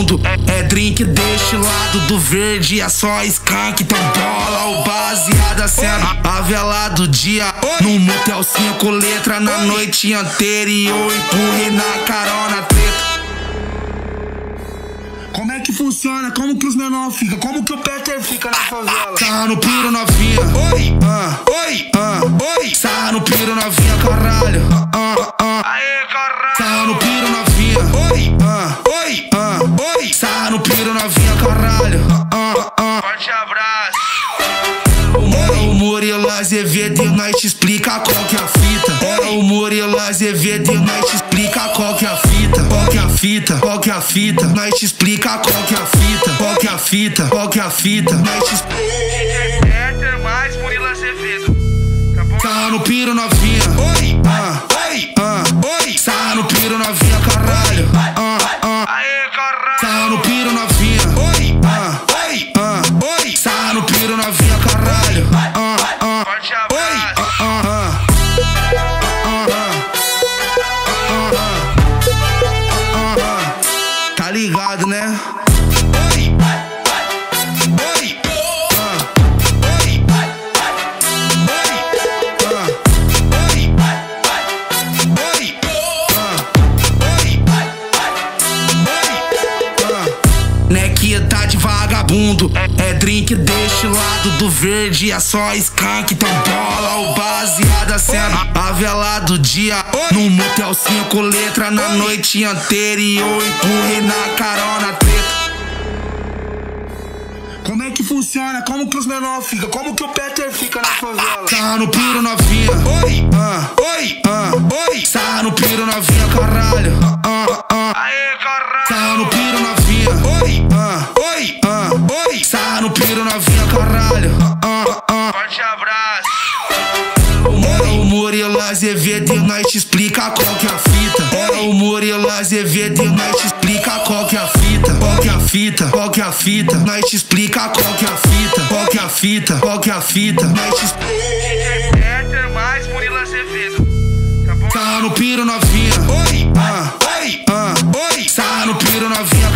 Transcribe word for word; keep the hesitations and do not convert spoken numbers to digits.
vagabundo. É drink destilado do verde, é só skunk. Tem bola ou baseada sendo a vela do dia. No motel cinco letras na noite anterior. Empurrei na carona treta. Como é que funciona? Como que os menor fica? Como que o Peter fica na favela? Sarra no piro novinha. Oi, ah, oi, ah, oi. Sarra no piro novinha, caralho. Ah, ah. Aê, caralho. Sarra no piro novinha. Oi, ah, oi, ah, oi. Sarra no piro novinha, caralho. Ah, ah. Forte abraço. É o Murilo Azevedo e nós te explica qual que é a fita. É o Murilo Azevedo e nós te explica qual que é a fita. Qual que é a fita? Qual que é a fita? Nós te explica qual que é a fita. Qual que é a fita? Qual que é a fita? Nós te explica. Peter mais Murilo Azevedo. Tá bom? Sarra no piro novinha. Oi, ah, oi, ah, oi. Sarra no piro novinha, caralho. Ah, ah. Aê, caralho. Sarra no piro novinha. Oi, ah, oi, ah, oi. Sarra no piro novinha, caralho. Ah, ah. Forte Oi, abraço. ah, ah, ah. Ah, ah. Ah, ah. Tá ligado, né? Oi, oi, ah, oi, oi, ah, oi, oi, ah, oi, ah. Nequita de vagabundo, é drink destilado do verde, é só skunk. Tem bola ou baseada sendo a vela do dia. No motel cinco letras na noite anterior. Empurrei na carona treta. Como é que funciona? Como que os menor fica? Como que o Peter fica na favela? Sarra no piro novinha. Oi, ah, oi, ah, oi. Sarra no piro novinha, caralho. Ah, ah. Aê, caralho. Sarra no piro novinha. Oi, ah, oi, ah, oi. Sarra no piro novinha, caralho. Ah, ah. Forte abraço. É o Murilo Azevedo e nós te explica qual que é a fita. É o Murilo Azevedo e nós te explica qual que é a fita. Qual que é a fita? Qual que é a fita? Nós te explica qual que é a fita. Qual que é a fita? Qual que é a fita? Nós te explica. Peter mais Murilo Azevedo. Tá bom? Sarra no piro novinha. Oi, ah, oi, ah, oi. Sarra no piro novinha,